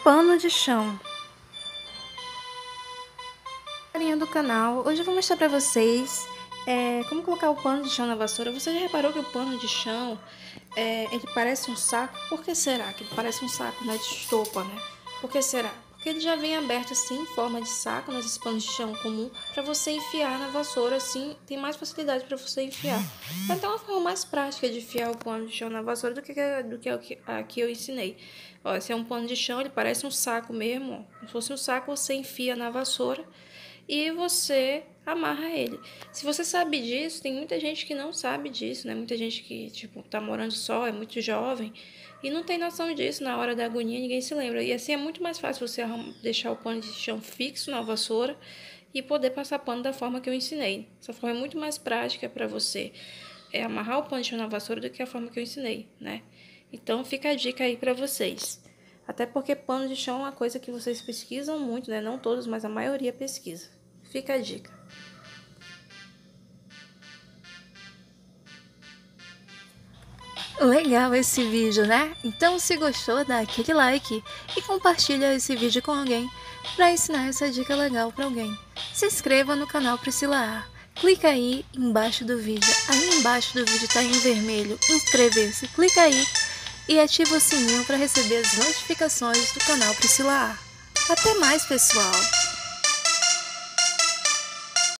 Pano de chão. Carinha do canal, hoje eu vou mostrar pra vocês como colocar o pano de chão na vassoura. Você já reparou que o pano de chão ele parece um saco? Por que será que ele parece um saco, né, de estopa, né? Por que será? Porque ele já vem aberto assim, em forma de saco, nesses panos de chão comum, para você enfiar na vassoura, assim, tem mais facilidade para você enfiar. Então, é uma forma mais prática de enfiar o pano de chão na vassoura do que a que eu ensinei. Ó, esse é um pano de chão, ele parece um saco mesmo, ó. Se fosse um saco, você enfia na vassoura e você amarra ele. Se você sabe disso, tem muita gente que não sabe disso, né? Muita gente que, tipo, tá morando só, é muito jovem e não tem noção disso. Na hora da agonia, ninguém se lembra. E assim é muito mais fácil você deixar o pano de chão fixo na vassoura e poder passar pano da forma que eu ensinei. Essa forma é muito mais prática para você amarrar o pano de chão na vassoura do que a forma que eu ensinei, né? Então fica a dica aí para vocês. Até porque pano de chão é uma coisa que vocês pesquisam muito, né? Não todos, mas a maioria pesquisa. Fica a dica. Legal esse vídeo, né? Então, se gostou, dá aquele like e compartilha esse vídeo com alguém para ensinar essa dica legal para alguém. Se inscreva no canal Priscila A. Clica aí embaixo do vídeo. Aí embaixo do vídeo tá em vermelho, inscrever-se. Clica aí e ativa o sininho para receber as notificações do canal Priscila A. Até mais, pessoal!